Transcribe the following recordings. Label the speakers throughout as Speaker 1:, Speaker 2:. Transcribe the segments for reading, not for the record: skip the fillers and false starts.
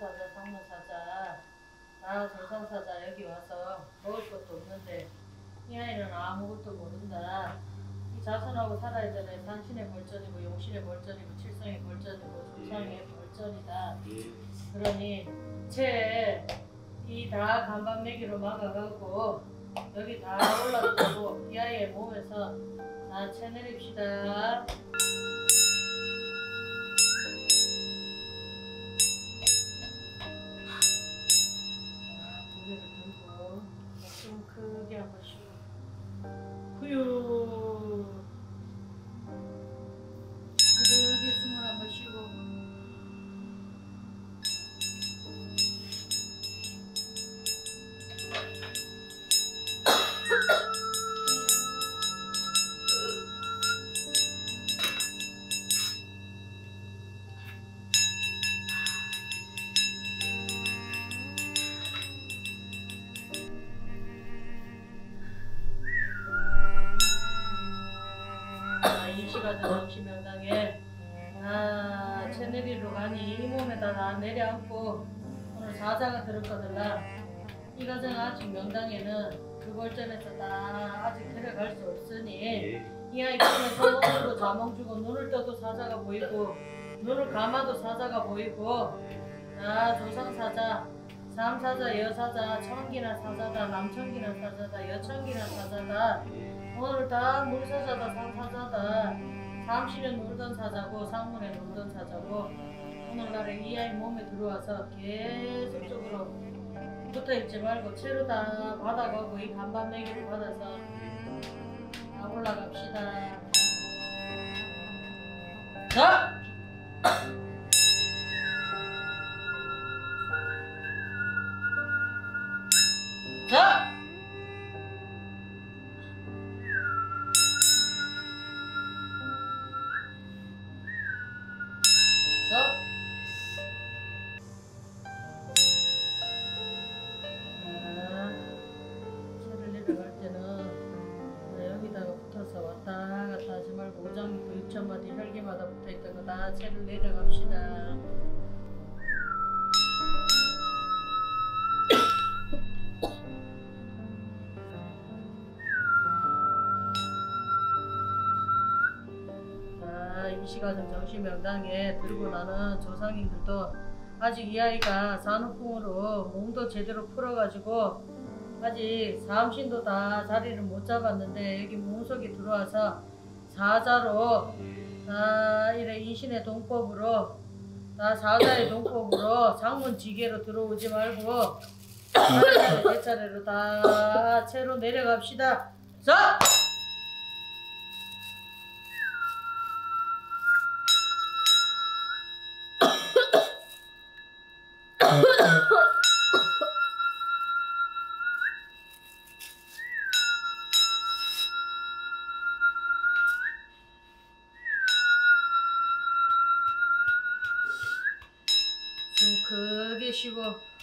Speaker 1: 사자, 상무사자, 다 조상사자 여기 와서 먹을 것도 없는데 이 아이는 아무것도 모른다. 이 자손하고 살아야 되네. 산신의 벌전이고 용신의 벌전이고 칠성의 벌전이고 조상의 벌전이다. 그러니 이 다 간반매기로 막아가고 여기 다 올라가고 이 아이의 몸에서 다 채내립시다. 고개를 들고 숨 크게 한번 쉬고 후유 크게 숨을 한번 쉬고 이시가전 정신명당에 채내리로 가니 이 몸에다 다 내려앉고 오늘 사자가 들었거들라. 이 가정 아직 명당에는 그 벌전에서 다 아직 데려갈 수 없으니 이 아이 꿈에서 눈으로 자몽 주고 눈을 떠도 사자가 보이고 눈을 감아도 사자가 보이고 조상사자, 삼사자, 여사자, 청기나 사자다, 남청기나 사자다, 여청기나 사자다. 오늘 다 물사자다, 상사자다. 삼신에 놀던 사자고 상문에 놀던 사자고 오늘날에 이 아이 몸에 들어와서 계속적으로 붙어있지 말고 채로 다 받아가고 이 간반매기를 받아서 다 올라갑시다. 자! 자! 채를 내려갈 때는 여기다가 붙어서 왔다 갔다 하지 말고 오장육부 육천마디 혈기마다 붙어있던 거 다 채를 내려갑시다. 이시가정 정신명당에 들고 나는 조상님들도 아직 이 아이가 산후풍으로 몸도 제대로 풀어가지고 아직 사암신도 다 자리를 못 잡았는데 여기 몸속에 들어와서 사자로 이래 인신의 동법으로 사자의 동법으로 장문지계로 들어오지 말고 차례차례 대차례로 다 채로 내려갑시다. 자! 숨 크게 쉬고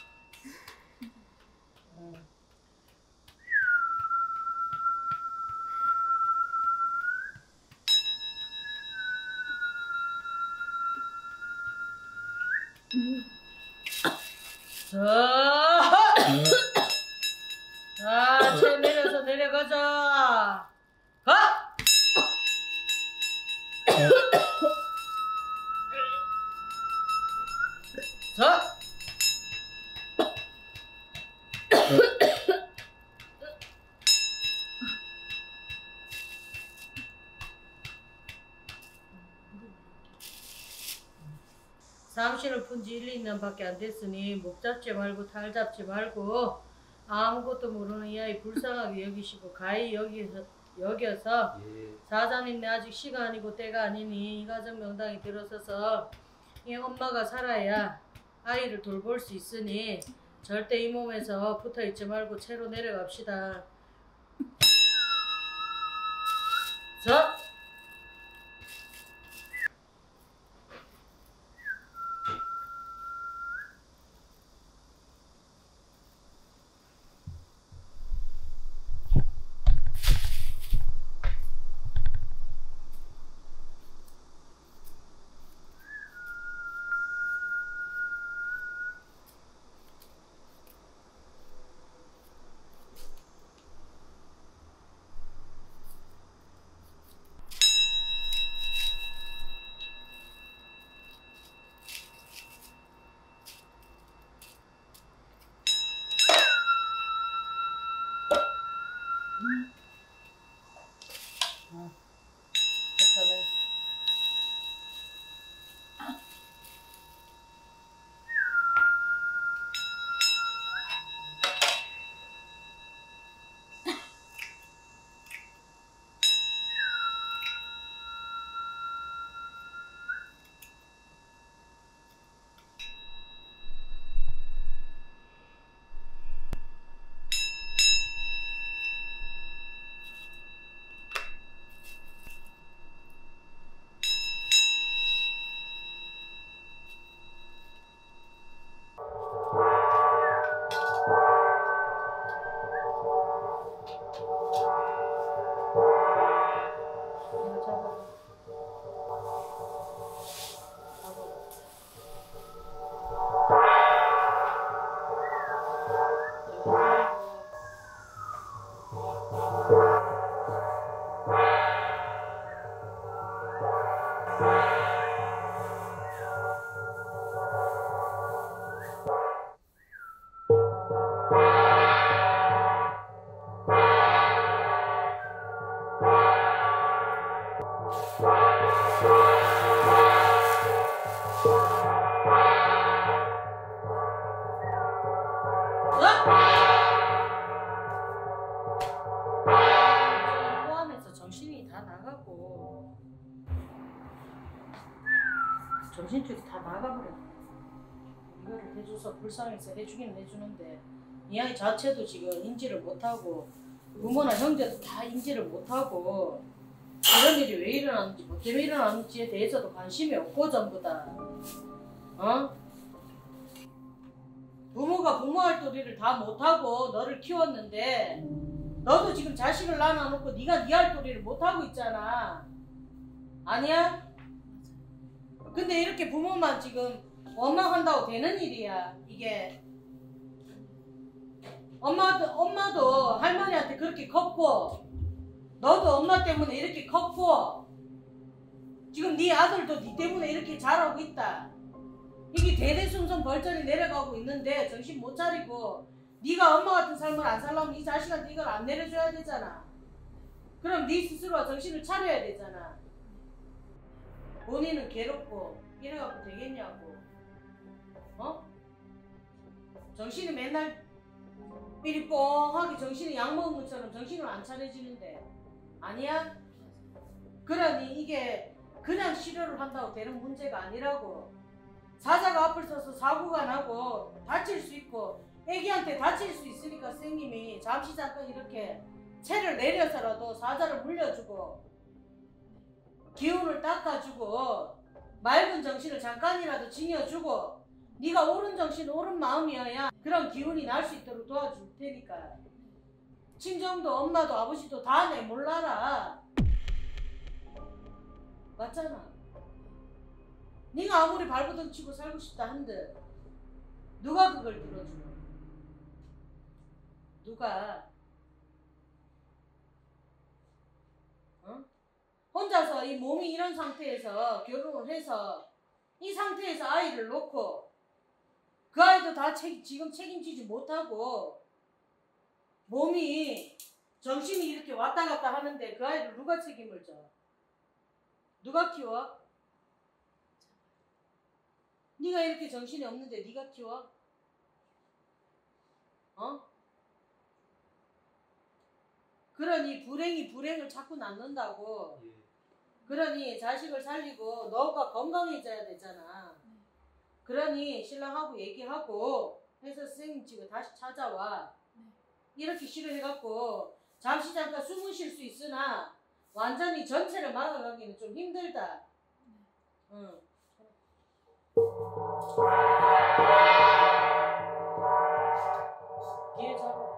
Speaker 1: 자, 채 내려서 내려가자. 가! 자! 삼신을 푼지 1, 2년 밖에 안 됐으니 목 잡지 말고 탈 잡지 말고 아무것도 모르는 이 아이 불쌍하게 여기시고 가히 여겨서 사자님네 아직 시가 아니고 때가 아니니 이 가정 명당에 들어서서 이 엄마가 살아야 아이를 돌볼 수 있으니 절대 이 몸에서 붙어있지 말고 채로 내려갑시다. 자! 포함해서 정신이 다 나가고 정신줄이 다 나가버려. 이거를 해줘서 불쌍해서 해주긴 해주는데 이 아이 자체도 지금 인지를 못하고 부모나 형제도 다 인지를 못하고 이런 일이 왜 일어나는지 뭐 때문에 일어나는지에 대해서도 관심이 없고 전부 다 부모가 부모 할 도리를 다 못하고 너를 키웠는데 너도 지금 자식을 낳아놓고 네가 네 할 도리를 못하고 있잖아. 아니야? 근데 이렇게 부모만 지금 원망한다고 되는 일이야 이게. 엄마도 할머니한테 그렇게 컸고 너도 엄마 때문에 이렇게 컸고 지금 네 아들도 네 때문에 이렇게 자라고 있다. 이게 대대손손 벌전이 내려가고 있는데 정신 못 차리고 네가 엄마 같은 삶을 안 살려면 이 자식한테 이걸 안 내려줘야 되잖아. 그럼 네 스스로가 정신을 차려야 되잖아. 본인은 괴롭고 이래갖고 되겠냐고. 정신이 맨날 삐리 뻥하게 정신이 약 먹은 것처럼 정신을 안 차려지는데 아니야? 그러니 이게 그냥 치료를 한다고 되는 문제가 아니라고. 사자가 앞을 서서 사고가 나고 다칠 수 있고 애기한테 다칠 수 있으니까 선생님이 잠시 잠깐 이렇게 채를 내려서라도 사자를 물려주고 기운을 닦아주고 맑은 정신을 잠깐이라도 징여주고 네가 옳은 정신 옳은 마음이어야 그런 기운이 날 수 있도록 도와줄 테니까. 친정도 엄마도 아버지도 다 내 몰라라. 맞잖아. 네가 아무리 발버둥 치고 살고 싶다 한들 누가 그걸 들어줘? 누가? 혼자서 이 몸이 이런 상태에서 결혼을 해서 이 상태에서 아이를 놓고 그 아이도 다 지금 책임지지 못하고 몸이 정신이 이렇게 왔다 갔다 하는데 그 아이를 누가 책임을 져? 누가 키워? 네가 이렇게 정신이 없는데 네가 키워? 그러니 불행이 불행을 자꾸 낳는다고. 그러니 자식을 살리고 너가 건강해져야 되잖아. 그러니 신랑하고 얘기하고 해서 선생님 집에 다시 찾아와. 이렇게 싫어해갖고 잠시 잠깐 숨을 쉴 수 있으나 완전히 전체를 막아가기는 좀 힘들다. 뒤에 잡아.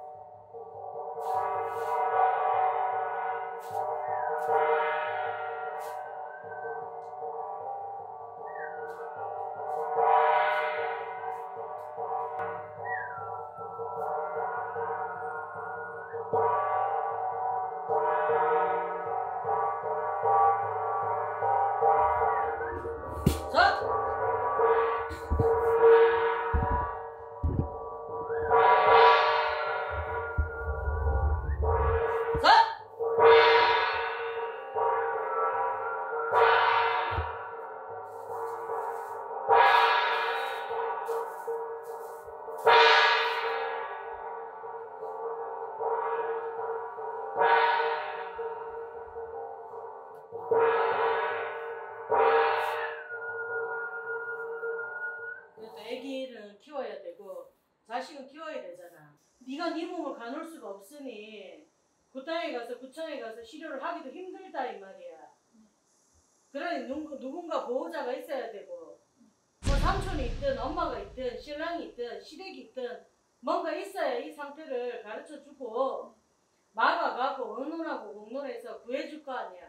Speaker 1: 애기를 키워야 되고 자식은 키워야 되잖아. 네가 네 몸을 가눌 수가 없으니 구땅에 가서 구청에 가서 치료를 하기도 힘들다 이 말이야. 그러니 누군가 보호자가 있어야 되고 뭐 삼촌이 있든 엄마가 있든 신랑이 있든 시댁이 있든 뭔가 있어야 이 상태를 가르쳐주고 막아가고 의논하고 공론해서 구해줄 거 아니야.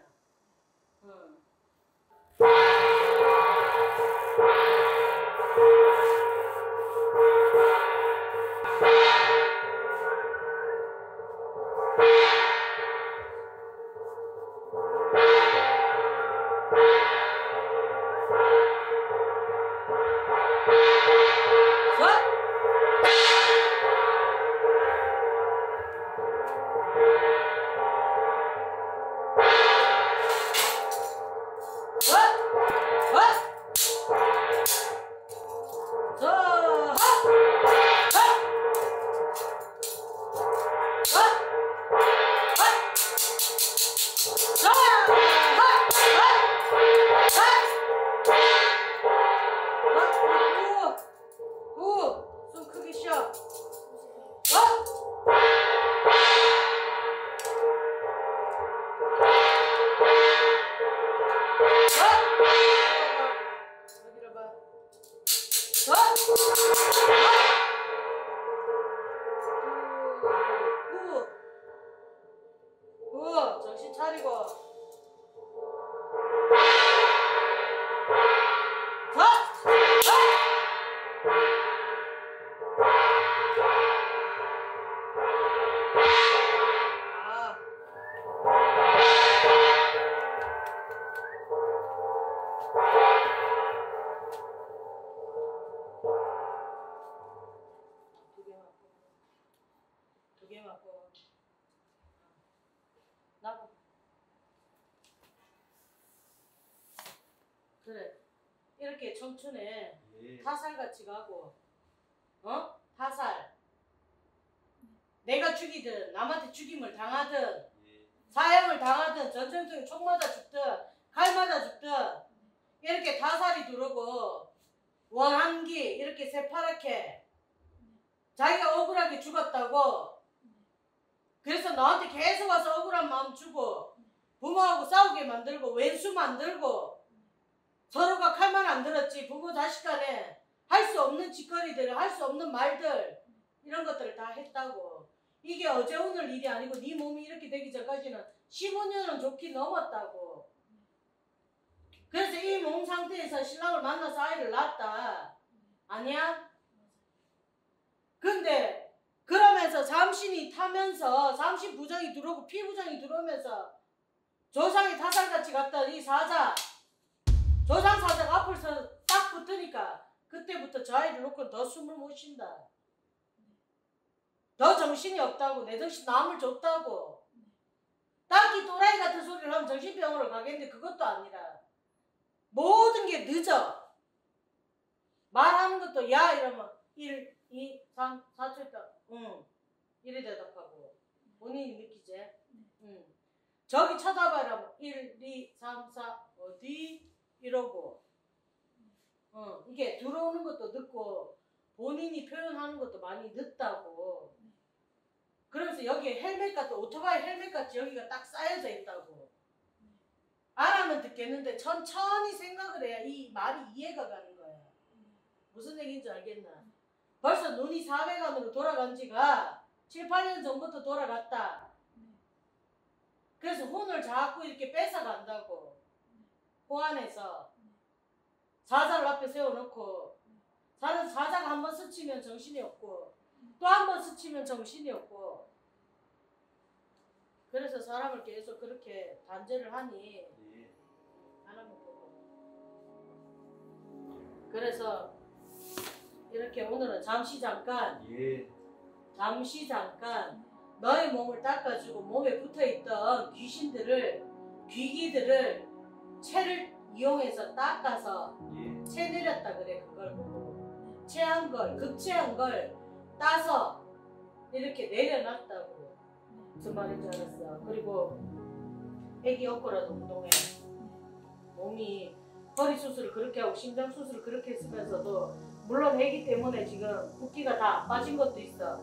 Speaker 1: 어디로 봐. 정신 차리고. 두 개 맞고. 나고. 그래. 이렇게 청춘에 타살같이 가고, 타살. 내가 죽이든 남한테 죽임을 당하든 사형을 당하든 전쟁통에 총 맞아 죽든 칼 맞아 죽든 이렇게 타살이 들어오고 원한기 이렇게 새파랗게 자기가 억울하게 죽었다고 그래서 너한테 계속 와서 억울한 마음 주고 부모하고 싸우게 만들고 왼수 만들고 서로가 칼만 안 들었지 부모 자식 간에 할 수 없는 짓거리들 할 수 없는 말들 이런 것들을 다 했다고. 이게 어제 오늘 일이 아니고 네 몸이 이렇게 되기 전까지는 15년은 좋게 넘었다고. 그래서 이 몸 상태에서 신랑을 만나서 아이를 낳았다. 아니야? 근데 그러면서 잠신이 타면서 잠신 부정이 들어오고 피부정이 들어오면서 조상이 타살같이 갔던 이 사자 조상 사자가 앞에서 딱 붙으니까 그때부터 저 아이를 놓고 더 숨을 못 쉰다. 더 정신이 없다고. 내 정신 남을 줬다고. 딱히 또라이 같은 소리를 하면 정신병원을 가겠는데 그것도 아니라 모든 게 늦어. 말하는 것도 야 이러면 1, 2, 3, 4초 있다. 응. 이래 대답하고. 본인이 느끼지? 응. 저기 쳐다봐라. 1, 2, 3, 4 어디? 이러고. 이게 들어오는 것도 늦고 본인이 표현하는 것도 많이 늦다고. 그러면서 여기에 헬멧 같은 오토바이 헬멧 같이 여기가 딱 쌓여져 있다고. 안 하면 듣겠는데 천천히 생각을 해야 이 말이 이해가 가는 거야. 무슨 얘기인지 알겠나? 벌써 눈이 400안으로 돌아간 지가 7, 8년 전부터 돌아갔다. 그래서 혼을 자꾸 이렇게 뺏어간다고. 호안에서 사자를 앞에 세워놓고 사자가 한 번 스치면 정신이 없고 또 한 번 스치면 정신이 없고 그래서 사람을 계속 그렇게 단죄를 하니 하나님 보고. 그래서 이렇게 오늘은 잠시 잠깐 너의 몸을 닦아주고 몸에 붙어있던 귀기들을 채를 이용해서 닦아서 채 내렸다 그래. 그걸 보고 체한 걸 급체한 걸 따서 이렇게 내려놨다고. 무슨 말인지 알았어. 그리고 애기 업고라도 운동해. 몸이 허리 수술을 그렇게 하고 심장 수술을 그렇게 했으면서도 물론 애기 때문에 지금 붓기가 다 안 빠진 것도 있어.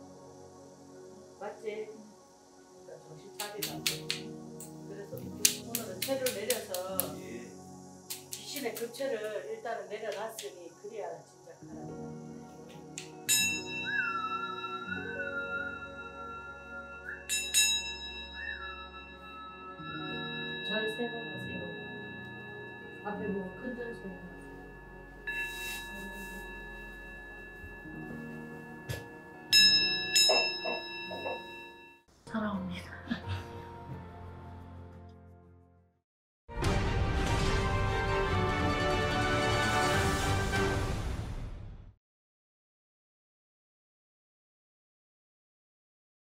Speaker 1: 맞지? 그러니까 정신 차리라. 그래서 오늘은 채를 내려서 귀신의 급체를 일단은 내려놨으니 그래야 진짜 가라. 절 세 번 하세요. 앞에 보고 큰 절 세 번 하세요.